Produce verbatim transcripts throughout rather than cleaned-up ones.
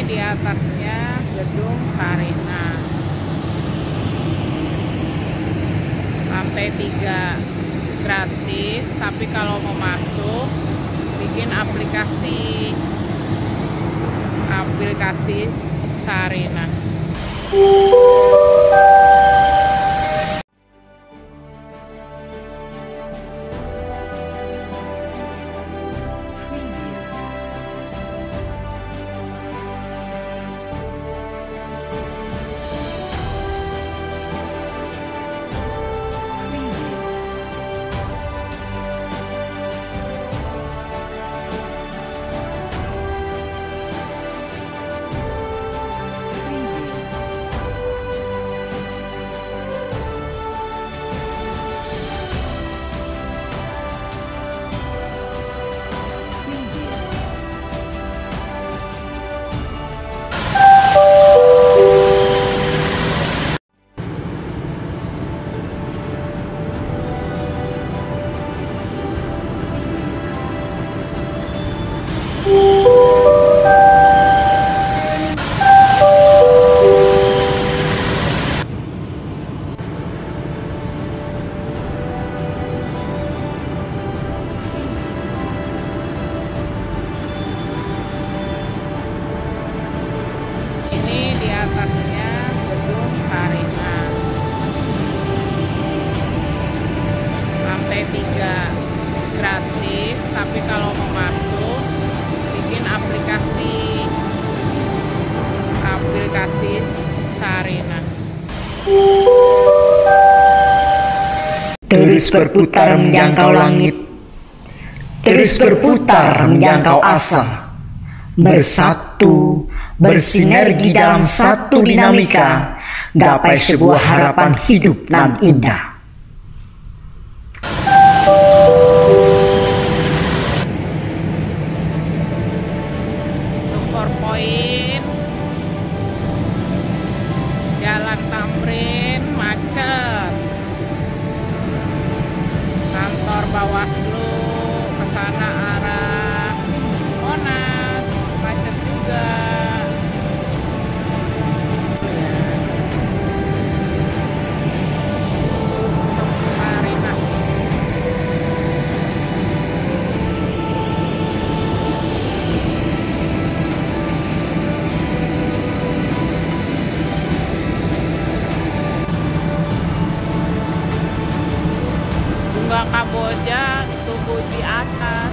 di atasnya gedung Sarina. Lantai tiga gratis, tapi kalau mau masuk bikin aplikasi aplikasi Sarina. Atasnya gedung Sarina. Lantai tiga gratis, tapi kalau mau masuk bikin aplikasi aplikasi Sarina. Terus berputar menjangkau langit, terus berputar menjangkau asa, bersatu, bersinergi dalam satu dinamika, gapai sebuah harapan hidup nan indah. Super Point, Jalan Tamrin macet, kantor Bawaslu ke sana arah Monas macet juga. Sarina. Bunga Kamboja tumbuh di atas.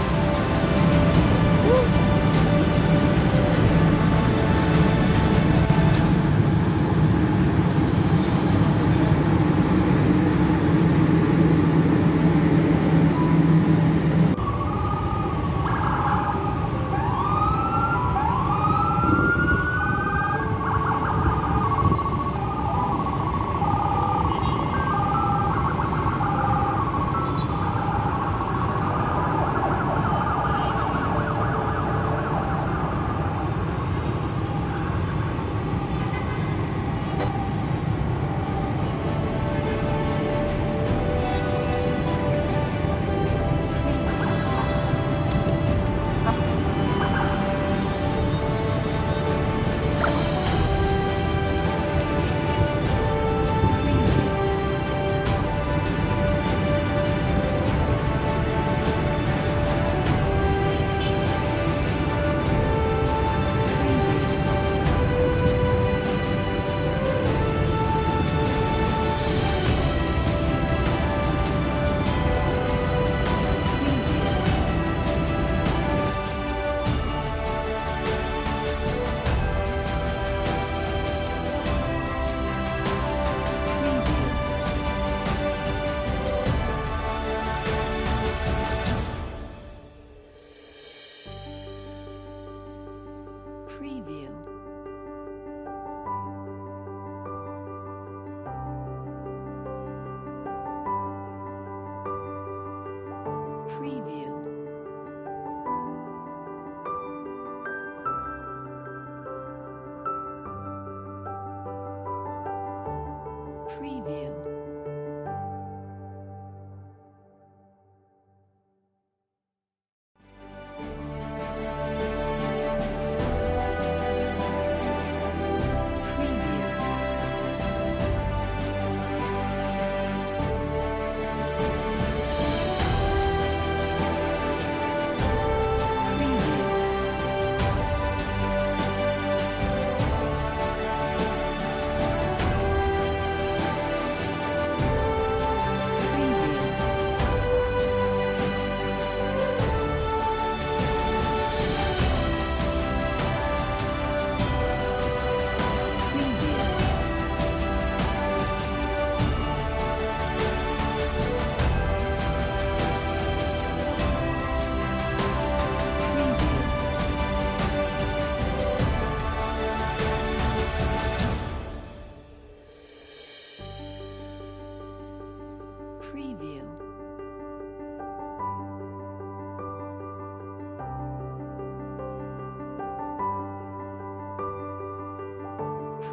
Preview. Preview. Preview.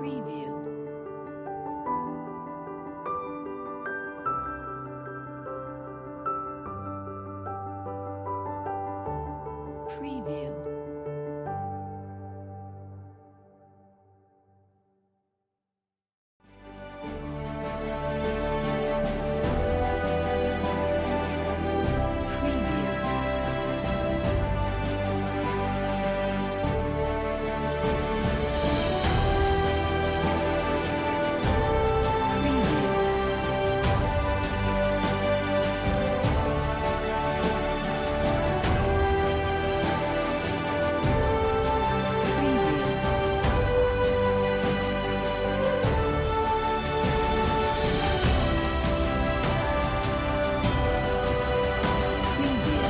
Preview. Preview. Preview. Preview. Preview. Preview.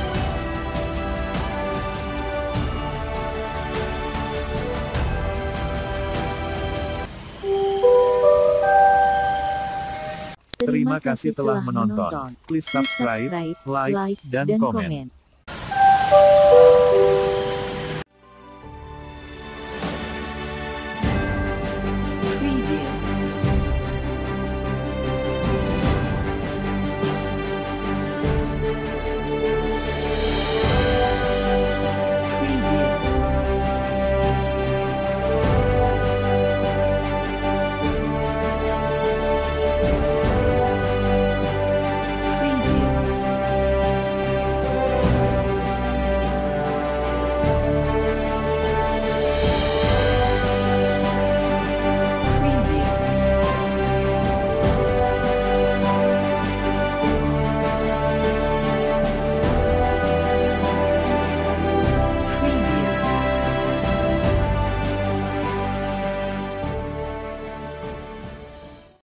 Terima kasih telah menonton. Please subscribe, like, dan komen.